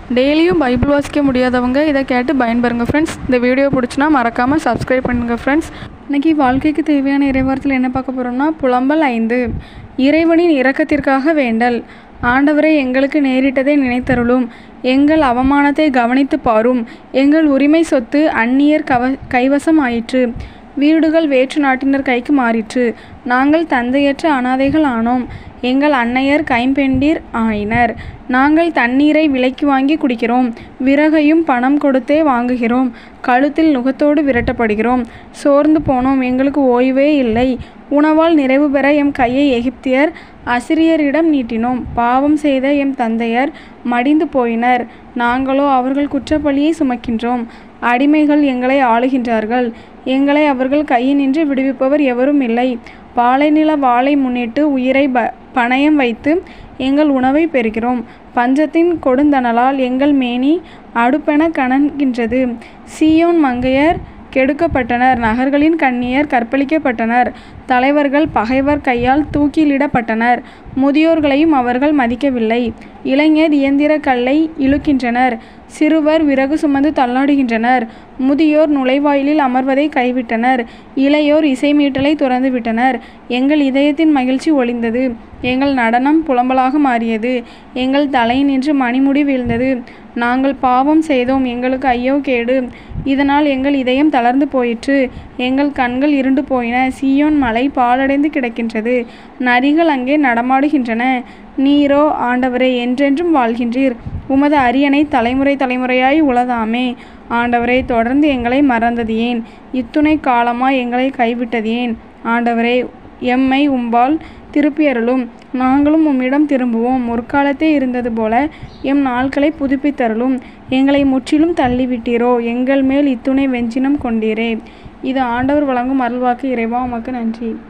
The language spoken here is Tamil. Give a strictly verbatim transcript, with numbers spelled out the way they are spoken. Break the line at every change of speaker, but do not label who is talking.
டெய்லியும் பைபிள் வாசிக்க முடியாதவங்க இதை கேட்டு பயன்பெறுங்க ஃப்ரெண்ட்ஸ். இந்த வீடியோ பிடிச்சினா மறக்காமல் சப்ஸ்கிரைப் பண்ணுங்கள் ஃப்ரெண்ட்ஸ். இன்றைக்கி வாழ்க்கைக்கு தேவையான இறைவார்த்தையில் என்ன பார்க்க போகிறோம்னா, புலம்பல் ஐந்து. இறைவனின் இரக்கத்திற்காக வேண்டல். ஆண்டவரை, எங்களுக்கு நேரிட்டதை நினைத்தருளும். எங்கள் அவமானத்தை கவனித்து பாரும். எங்கள் உரிமை சொத்து அந்நியர் கவ கைவசம் ஆயிற்று. வீடுகள் வேற்று நாட்டினர் கைக்கு மாறிற்று. நாங்கள் தந்தையற்ற அனாதைகள் ஆனோம். எங்கள் அன்னையர் கைம்பெண்டீர் ஆயினர். நாங்கள் தண்ணீரை விலைக்கு வாங்கி குடிக்கிறோம். விறகையும் பணம் கொடுத்தே வாங்குகிறோம். கழுத்தில் நுகத்தோடு விரட்டப்படுகிறோம். சோர்ந்து போனோம், எங்களுக்கு ஓய்வே இல்லை. உணவால் நிறைவு பெற எம் கையை எகிப்தியர் அசிரியரிடம் நீட்டினோம். பாவம் செய்த எம் தந்தையர் மடிந்து போயினர். நாங்களோ அவர்கள் குற்றப்பழியை சுமக்கின்றோம். அடிமைகள் எங்களை ஆளுகின்றார்கள். எங்களை அவர்கள் கையினின்று விடுவிப்பவர் எவரும் இல்லை. பாலைநில வாளை முன்னிட்டு உயிரை ப பணயம் வைத்து எங்கள் உணவை பெறுகிறோம். பஞ்சத்தின் கொடுந்தனலால் எங்கள் மேனி அடுப்பென கனன்கின்றது. சீயோன் மங்கையர் கெடுக்கப்பட்டனர். நகர்களின் கன்னியர் கற்பழிக்கப்பட்டனர். தலைவர்கள் பகைவர் கையால் தூக்கிலிடப்பட்டனர். முதியோர்களையும் அவர்கள் மதிக்கவில்லை. இளைஞர் இயந்திர கல்லை இழுக்கின்றனர். சிறுவர் விறகு சுமந்து தள்ளாடுகின்றனர். முதியோர் நுழைவாயிலில் அமர்வதை கைவிட்டனர். இளையோர் இசைமீட்டலை துறந்துவிட்டனர். எங்கள் இதயத்தின் மகிழ்ச்சி ஒளிந்தது. எங்கள் நடனம் புலம்பலாக மாறியது. எங்கள் தலையினின்று மணிமுடி வீழ்ந்தது. நாங்கள் பாவம் செய்தோம், எங்களுக்கு ஐயோ கேடு. இதனால் எங்கள் இதயம் தளர்ந்து போயிற்று. எங்கள் கண்கள் இருண்டு போயின. சீயோன் மலை பாழடைந்து கிடக்கின்றது. நரிகள் அங்கே நடமாடுகின்றன. நீரோ ஆண்டவரே என்றென்றும் வாழ்கின்றீர். உமது அரியணை தலைமுறை தலைமுறையாய் உளதாமே. ஆண்டவரே, தொடர்ந்து எங்களை மறந்தது ஏன்? இத்துணை காலமாய் எங்களை கைவிட்டது ஏன்? ஆண்டவரே, எம்மை உம்பால் திருப்பியருளும். நாங்களும் உம்மிடம் திரும்புவோம். முற்காலத்தே இருந்தது போல எம் நாட்களை புதுப்பித்தருளும். எங்களை முற்றிலும் தள்ளிவிட்டீரோ? எங்கள் மேல் இத்துணை வெஞ்சினம் கொண்டீரே. இது ஆண்டவர் வழங்கும் அருள்வாக்கு. இறைவா, உமக்கு நன்றி.